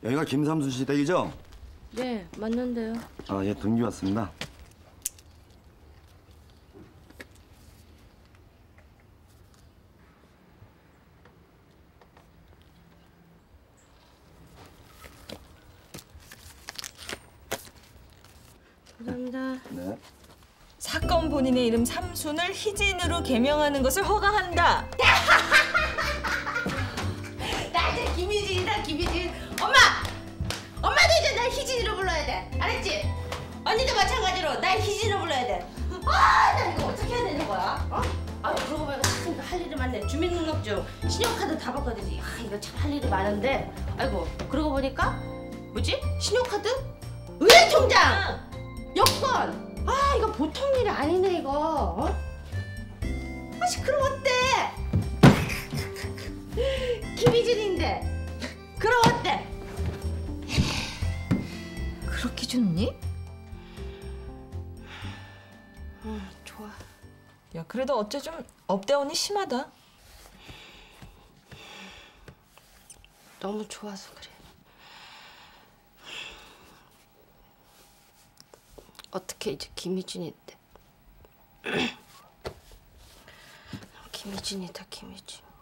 여기가 김삼순 씨 댁이죠? 네, 맞는데요. 아, 예, 동기 왔습니다. 감사합니다. 네. 사건 본인의 이름 삼순을 희진으로 개명하는 것을 허가한다. 나 이제 김희진이다, 김희진. 엄마! 엄마도 이제 날 희진이로 불러야 돼. 알았지? 언니도 마찬가지로 날 희진으로 불러야 돼. 아, 나 이거 어떻게 해야 되는 거야? 어? 아, 그러고 보니까 참 할 일이 많네. 주민등록증, 신용카드 다 바꿔야 되지. 아, 이거 참 할 일이 많은데. 아이고, 그러고 보니까 뭐지? 신용카드? 은행통장! 여권! 아, 이거 보통 일이 아니네, 이거. 어? 아씨, 그럼 어때? 김희진인데. 그럼 어때? 그렇게 좋니? 좋아. 야, 그래도 어째 좀 업다운이 심하다. 너무 좋아서 그래. 어떻게 이제 김희진인데. 김희진이다, 김희진.